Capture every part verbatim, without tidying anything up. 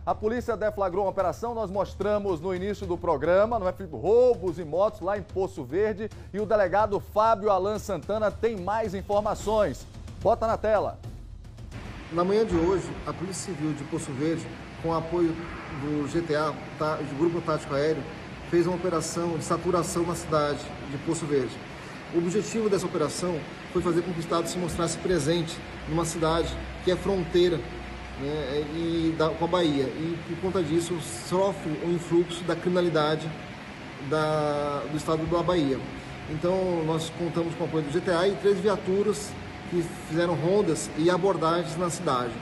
A polícia deflagrou uma operação, nós mostramos no início do programa, não é, Felipe? Roubos e motos lá em Poço Verde. E o delegado Fábio Alan Santana tem mais informações. Bota na tela. Na manhã de hoje, a Polícia Civil de Poço Verde, com apoio do G T A, do Grupo Tático Aéreo, fez uma operação de saturação na cidade de Poço Verde. O objetivo dessa operação foi fazer com que o Estado se mostrasse presente numa cidade que é fronteira, né, e da, com a Bahia, e por conta disso sofre o influxo da criminalidade da, do Estado da Bahia. Então nós contamos com o apoio do G T A e três viaturas que fizeram rondas e abordagens na cidade.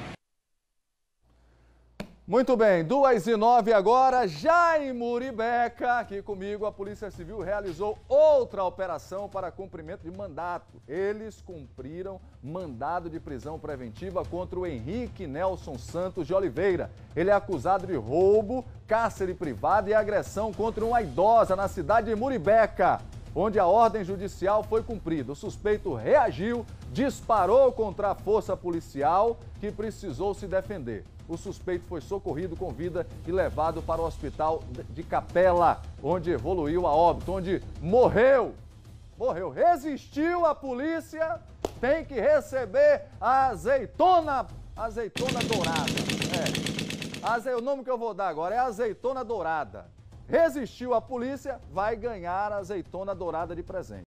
Muito bem, duas e nove agora, já em Muribeca, aqui comigo a Polícia Civil realizou outra operação para cumprimento de mandato. Eles cumpriram mandado de prisão preventiva contra o Henrique Nelson Santos de Oliveira. Ele é acusado de roubo, cárcere privado e agressão contra uma idosa na cidade de Muribeca, onde a ordem judicial foi cumprida. O suspeito reagiu, disparou contra a força policial, que precisou se defender. O suspeito foi socorrido com vida e levado para o hospital de Capela, onde evoluiu a óbito, onde morreu. Morreu. Resistiu à polícia, tem que receber a azeitona, azeitona dourada. É, Aze... o nome que eu vou dar agora é azeitona dourada. Resistiu à polícia, vai ganhar a azeitona dourada de presente.